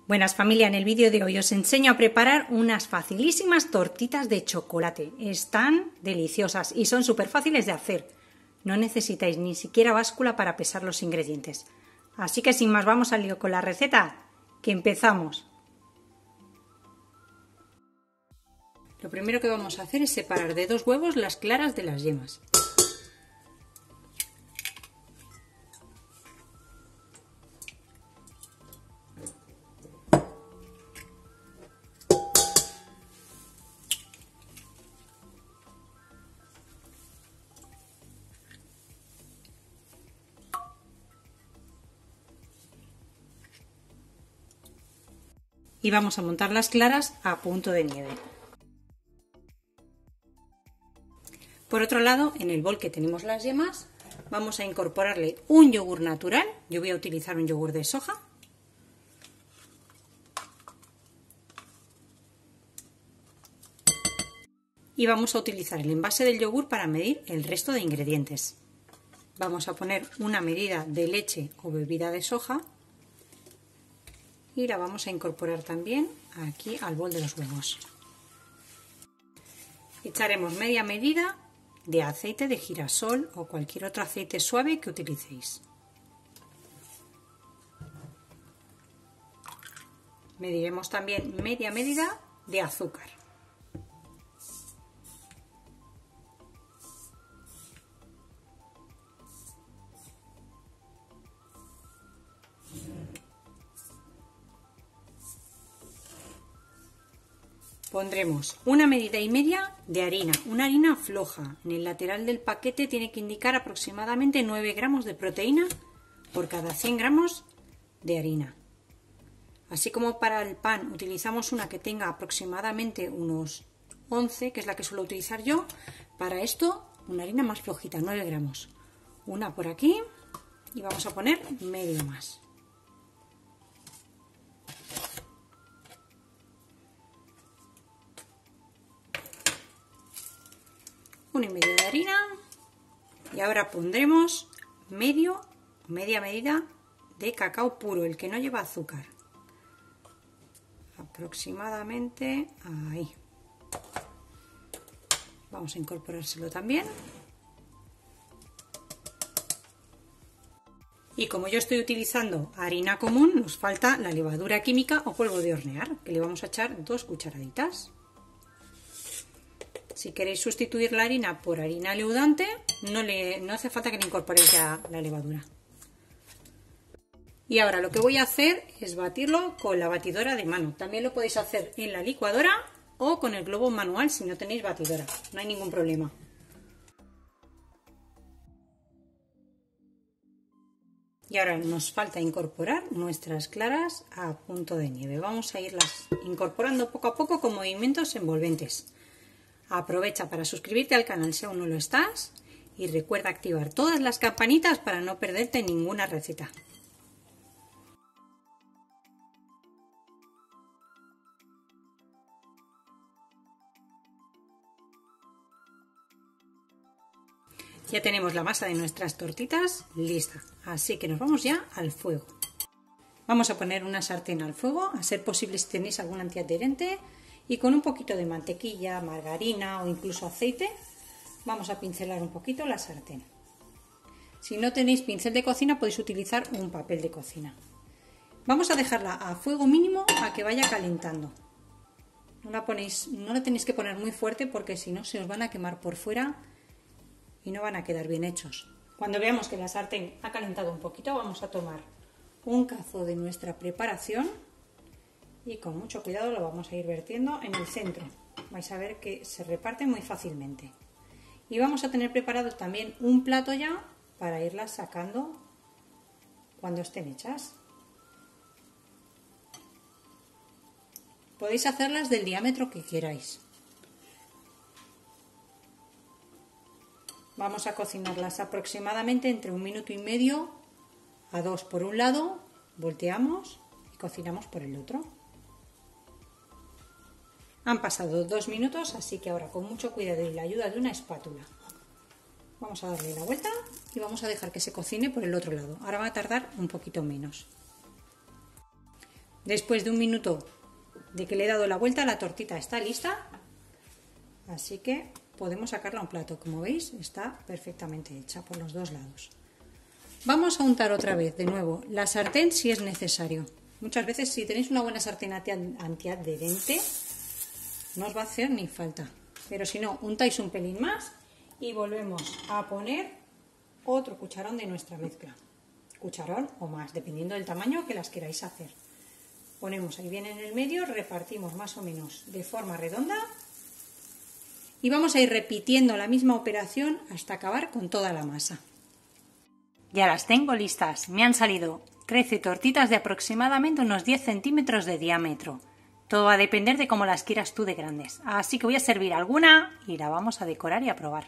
Buenas familia, en el vídeo de hoy os enseño a preparar unas facilísimas tortitas de chocolate. Están deliciosas y son súper fáciles de hacer. No necesitáis ni siquiera báscula para pesar los ingredientes. Así que sin más vamos al lío con la receta, que empezamos. Lo primero que vamos a hacer es separar de 2 huevos las claras de las yemas. Y vamos a montar las claras a punto de nieve. Por otro lado, en el bol que tenemos las yemas, vamos a incorporarle un yogur natural. Yo voy a utilizar un yogur de soja. Y vamos a utilizar el envase del yogur para medir el resto de ingredientes. Vamos a poner una medida de leche o bebida de soja. Y la vamos a incorporar también aquí al bol de los huevos. Echaremos media medida de aceite de girasol o cualquier otro aceite suave que utilicéis. Mediremos también media medida de azúcar. Pondremos una medida y media de harina, una harina floja. En el lateral del paquete tiene que indicar aproximadamente 9 gramos de proteína por cada 100 gramos de harina. Así como para el pan utilizamos una que tenga aproximadamente unos 11, que es la que suelo utilizar yo, para esto una harina más flojita, 9 gramos. Una por aquí y vamos a poner medio más. Una y medio de harina y ahora pondremos media medida de cacao puro, el que no lleva azúcar, aproximadamente ahí. Vamos a incorporárselo también. Y como yo estoy utilizando harina común, nos falta la levadura química o polvo de hornear, que le vamos a echar 2 cucharaditas. Si queréis sustituir la harina por harina leudante, no hace falta que le incorporéis ya la levadura. Y ahora lo que voy a hacer es batirlo con la batidora de mano. También lo podéis hacer en la licuadora o con el globo manual si no tenéis batidora. No hay ningún problema. Y ahora nos falta incorporar nuestras claras a punto de nieve. Vamos a irlas incorporando poco a poco con movimientos envolventes. Aprovecha para suscribirte al canal si aún no lo estás y recuerda activar todas las campanitas para no perderte ninguna receta. Ya tenemos la masa de nuestras tortitas lista, así que nos vamos ya al fuego. Vamos a poner una sartén al fuego, a ser posible si tenéis algún antiadherente, y con un poquito de mantequilla, margarina o incluso aceite vamos a pincelar un poquito la sartén. Si no tenéis pincel de cocina podéis utilizar un papel de cocina. Vamos a dejarla a fuego mínimo a que vaya calentando. No la tenéis que poner muy fuerte porque si no se os van a quemar por fuera y no van a quedar bien hechos. Cuando veamos que la sartén ha calentado un poquito vamos a tomar un cazo de nuestra preparación y con mucho cuidado lo vamos a ir vertiendo en el centro. Vais a ver que se reparte muy fácilmente. Y vamos a tener preparado también un plato ya para irlas sacando cuando estén hechas. Podéis hacerlas del diámetro que queráis. Vamos a cocinarlas aproximadamente entre 1 minuto y medio a 2 por un lado, volteamos y cocinamos por el otro. Han pasado 2 minutos, así que ahora con mucho cuidado y la ayuda de una espátula vamos a darle la vuelta y vamos a dejar que se cocine por el otro lado. Ahora va a tardar un poquito menos. Después de 1 minuto de que le he dado la vuelta, la tortita está lista. Así que podemos sacarla a un plato. Como veis, está perfectamente hecha por los dos lados. Vamos a untar otra vez, de nuevo, la sartén si es necesario. Muchas veces, si tenéis una buena sartén antiadherente, no os va a hacer ni falta. Pero si no, untáis un pelín más y volvemos a poner otro cucharón de nuestra mezcla. Cucharón o más, dependiendo del tamaño que las queráis hacer. Ponemos ahí bien en el medio, repartimos más o menos de forma redonda y vamos a ir repitiendo la misma operación hasta acabar con toda la masa. Ya las tengo listas, me han salido 13 tortitas de aproximadamente unos 10 centímetros de diámetro. Todo va a depender de cómo las quieras tú de grandes, así que voy a servir alguna y la vamos a decorar y a probar.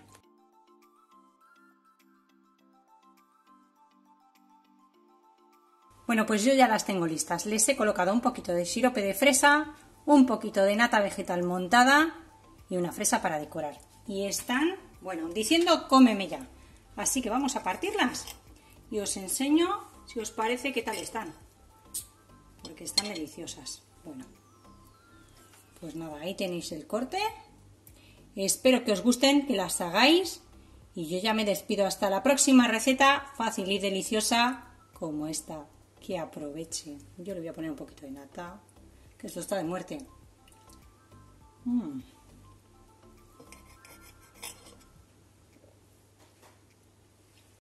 Bueno, pues yo ya las tengo listas. Les he colocado un poquito de sirope de fresa, un poquito de nata vegetal montada y una fresa para decorar. Y están, bueno, diciendo cómeme ya. Así que vamos a partirlas y os enseño si os parece qué tal están. Porque están deliciosas. Bueno, pues nada, ahí tenéis el corte. Espero que os gusten, que las hagáis. Y yo ya me despido hasta la próxima receta fácil y deliciosa como esta. Que aproveche. Yo le voy a poner un poquito de nata, que esto está de muerte.